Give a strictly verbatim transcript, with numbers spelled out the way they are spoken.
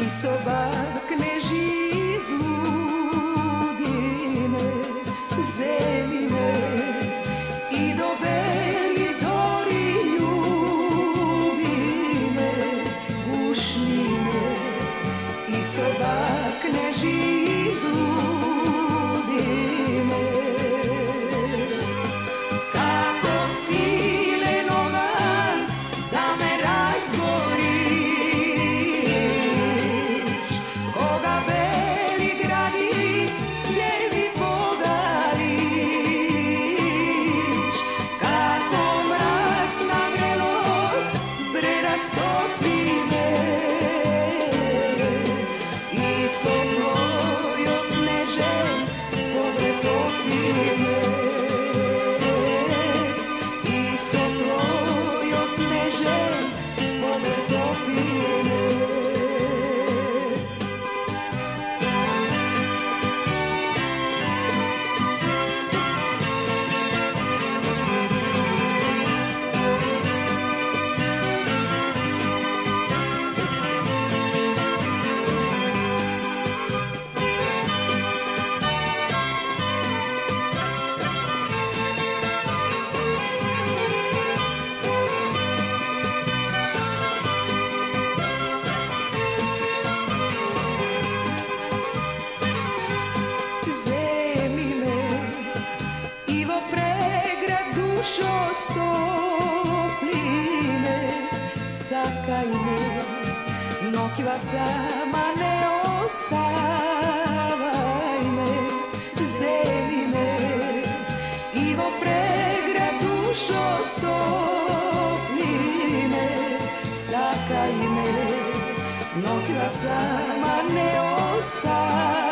sobak ne žizludi me, zemi me i do beli zori ljubi me, gušni me i sobak ne žizludi me. Kako silenoga da me razgoriš, koga beli gradi gdje mi pogališ, kako mraz na vrelo prerastopi me i so tvoj odnežen pogled topi me. Sakaj me, nokiva sama ne ostavaj me, zemi me, Ivo pregra dušo stopli me, sakaj me, nokiva sama ne ostavaj.